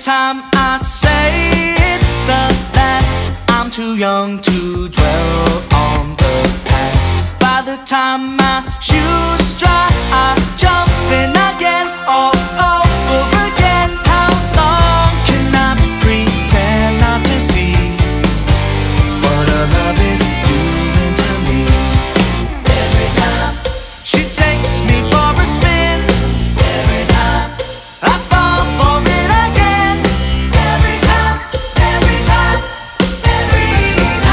time I say it's the last, I'm too young to dwell on the past. By the time my shoes dry, I jump in again, all over again. How long can I pretend not to see what her love is doing to me? Every time she takes me for a spin, every time I fall for it again. Every time, every time, every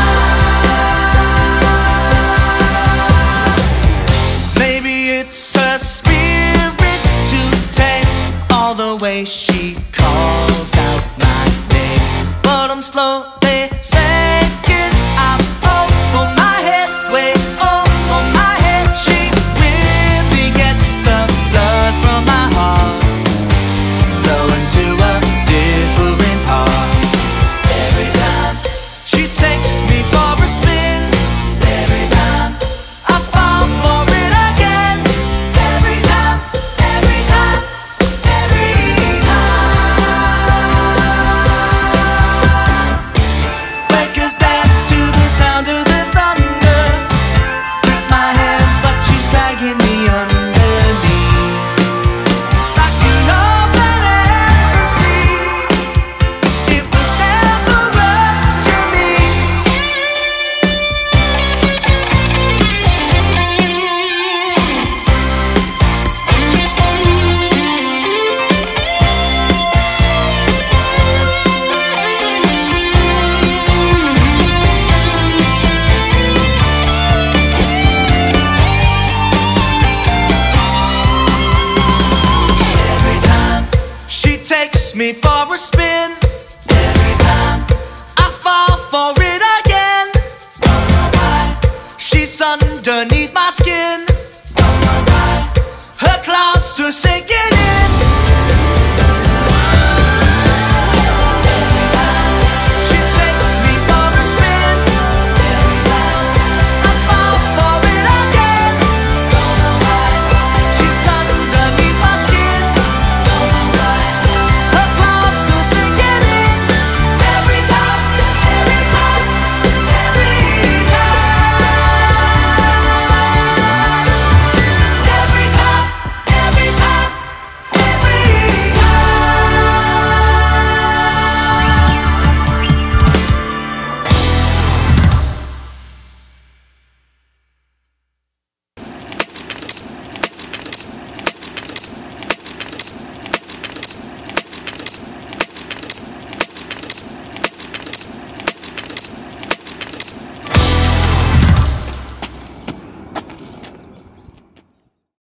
time. Maybe it's a spirit to take all the way she calls out my name, but I'm slowly sinking. I'm over my head, way over my head. She really gets the blood from my heart, flowing to a different part. Every time she takes me for a spin, every time I fall for it again. Every time, every time, every time. Breakers dance to the sound of the thunder, with my hands, but she's dragging me underneath. Like the open air sea, it was never up to me. Every time she takes me for a spin, every time I fall for it again. Don't know why she's underneath my skin. Don't know why her claws are